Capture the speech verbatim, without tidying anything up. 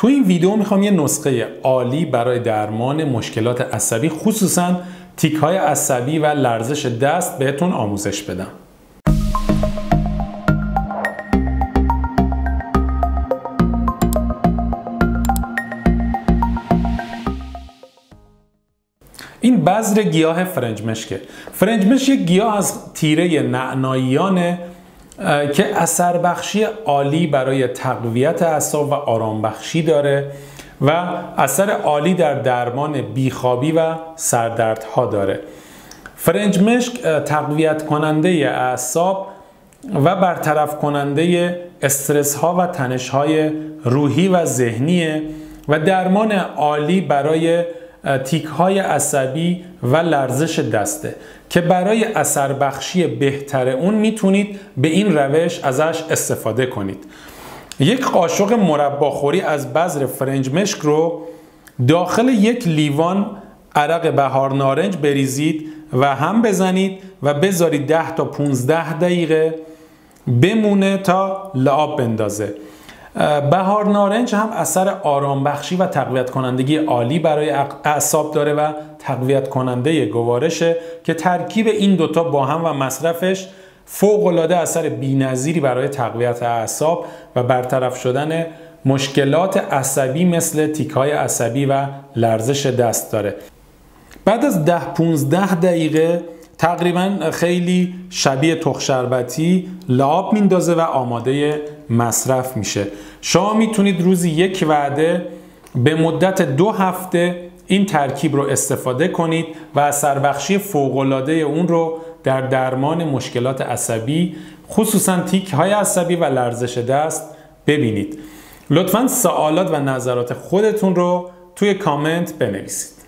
تو این ویدیو میخوام یه نسخه عالی برای درمان مشکلات عصبی، خصوصا تیک‌های عصبی و لرزش دست بهتون آموزش بدم. این بذر گیاه فرنج مشکه. فرنج مشک یک گیاه از تیره نعناییانه که اثر بخشی عالی برای تقویت اعصاب و آرام بخشی داره و اثر عالی در درمان بیخوابی و سردردها داره. فرنج مشک تقویت کننده اعصاب و برطرف کننده استرس ها و تنش های روحی و ذهنیه و درمان عالی برای تیک های عصبی و لرزش دسته که برای اثر بخشی بهتر اون میتونید به این روش ازش استفاده کنید. یک قاشق مرباخوری از بذر فرنج مشک رو داخل یک لیوان عرق بهار نارنج بریزید و هم بزنید و بذارید ده تا پانزده دقیقه بمونه تا لعاب بندازه. بهار نارنج هم اثر آرام بخشی و تقویت کنندگی عالی برای اعصاب داره و تقویت کننده گوارشه که ترکیب این دوتا با هم و مصرفش فوق العاده اثر بی‌نظیری برای تقویت اعصاب و برطرف شدن مشکلات عصبی مثل تیک‌های عصبی و لرزش دست داره. بعد از ده پانزده دقیقه تقریبا خیلی شبیه تخم شربتی لعاب میندازه و آماده مصرف میشه. شما میتونید روزی یک وعده به مدت دو هفته این ترکیب رو استفاده کنید و اثر بخشی فوق العاده اون رو در درمان مشکلات عصبی، خصوصا تیک های عصبی و لرزش دست ببینید. لطفاً سوالات و نظرات خودتون رو توی کامنت بنویسید.